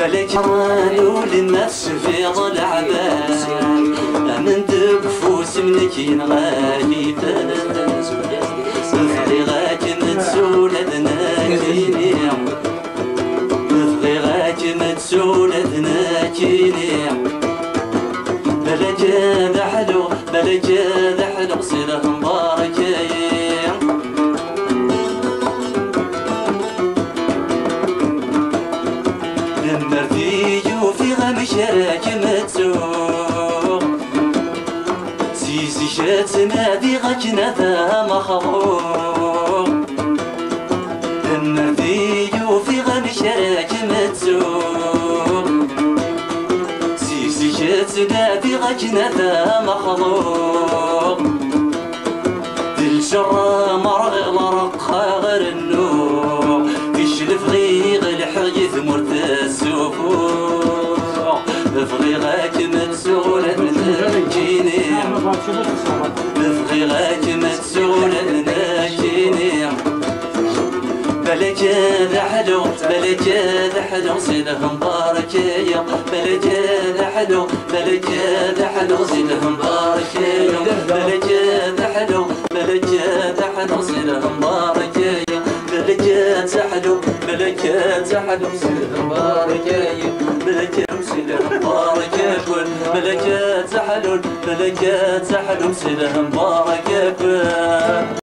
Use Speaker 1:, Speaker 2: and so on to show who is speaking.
Speaker 1: بلك رانو للنفس في ظل عباس من دبفوس منكين غادي فاز افضي غاك متسول ذناكيني افضي غاك متسول ذناكيني بلا جاد حلو بلا جاد حلو صله مباركين في غمشرك متسوق سيسي شاتنا ذي غجنا ذا مخوق لما في غمشرك متسوق سيسي شاتنا ذي غجنا ذا مخوق دل شرا مرغ مرقها غير النور يشلف غيغ الحيث مرتزوفو افغي غاك متسولة ناكيني افغي غاك متسولة ناكيني بلك هذا حلو بلك هذا حلو صله مباركية بلك هذا حلو بلك هذا حلو صله مباركية بلك هذا حلو بلك هذا حلو صله مباركية بلكات حلو بلكات حلو صله مباركية بلكات صله مباركة كل بلكات حلو بلكات حلو صله مباركة كل